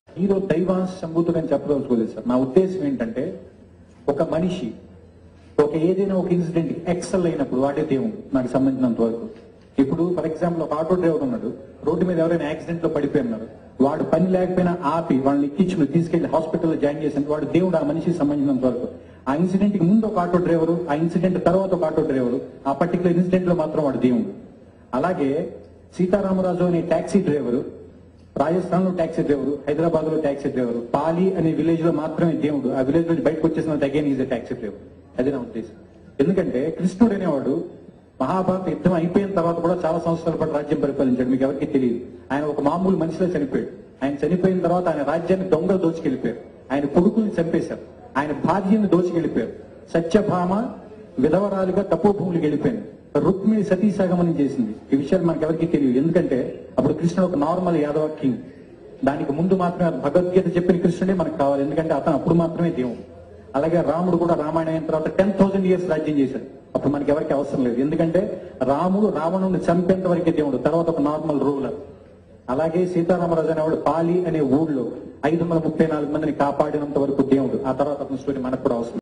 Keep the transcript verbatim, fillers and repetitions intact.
Hero దైవాంశ సంభూతుడు అని చెప్పదలుచుకోలేదు సార్. నా ఉద్దేశం ఏంటంటే, ఒక మనిషి ఒక ఏదైనా ఒక ఇన్సిడెంట్ ఎక్సెల్ అయినప్పుడు వాడే దేవుడు నాకు సంబంధించినంత వరకు. ఇప్పుడు ఫర్ ఎగ్జాంపుల్ ఒక ఆటో డ్రైవర్ ఉన్నాడు, రోడ్డు మీద ఎవరైనా యాక్సిడెంట్ లో పడిపోయి ఉన్నారు, వాడు పని లేకపోయినా ఆపి వాళ్ళని ఎక్కించుకుని తీసుకెళ్లి హాస్పిటల్లో జాయిన్ చేసిన వాడు దేవుడు ఆ మనిషికి సంబంధించినంత వరకు. ఆ ఇన్సిడెంట్ కి ముందు ఒక ఆటో డ్రైవరు, ఆ ఇన్సిడెంట్ తర్వాత ఒక ఆటో డ్రైవరు, ఆ పర్టికులర్ ఇన్సిడెంట్ లో మాత్రం వాడు దేవుడు. అలాగే సీతారామరాజు అనే ట్యాక్సీ డ్రైవరు, రాజస్థాన్ లో ట్యాక్సీ డ్రైవరు, హైదరాబాద్ లో ట్యాక్సీ డ్రైవరు, పాలి అనే విలేజ్ లో మాత్రమే దేవుడు. ఆ విలేజ్ నుంచి బయటకు వచ్చేసిన అగైన్ ఈజ్ ట్యాక్సీ డ్రైవర్. అది నా ఉద్దేశం. ఎందుకంటే కృష్ణుడు అనేవాడు మహాభారత యుద్ధం అయిపోయిన తర్వాత కూడా చాలా సంవత్సరాల పాటు రాజ్యం పరిపాలించాడు. మీకు ఎవరికి తెలియదు. ఆయన ఒక మామూలు మనిషిలో చనిపోయాడు. ఆయన చనిపోయిన తర్వాత ఆయన రాజ్యాన్ని దొంగలు దోచుకెళ్లిపోయారు. ఆయన కొడుకుల్ని చంపేశారు. ఆయన భార్యను దోచుకెళ్లిపోయారు. సత్యభామ విధవరాలుగా తపోభూములకు వెళ్ళిపోయింది. రుక్మిణి సతీసాగమనం చేసింది. ఈ విషయాలు మనకి ఎవరికి తెలియదు. ఎందుకంటే అప్పుడు కృష్ణుడు ఒక నార్మల్ యాదవ కింగ్. దానికి ముందు మాత్రమే భగవద్గీత చెప్పిన కృష్ణుడే మనకు కావాలి. ఎందుకంటే అతను అప్పుడు మాత్రమే దేవుడు. అలాగే రాముడు కూడా రామాయణం అయిన తర్వాత టెన్ థౌసండ్ ఇయర్స్ రాజ్యం చేశాడు. అప్పుడు మనకి ఎవరికి అవసరం లేదు. ఎందుకంటే రాముడు రావణుని చంపేంత వరకే దేవుడు, తర్వాత ఒక నార్మల్ రూలర్. అలాగే సీతారామరాజు అనేవాడు పాలి అనే ఊళ్ళో ఐదు వందల ముప్పై నాలుగు మందిని కాపాడినంత వరకు దేవుడు. ఆ తర్వాత అతని స్టోరీ మనకు కూడా అవసరం.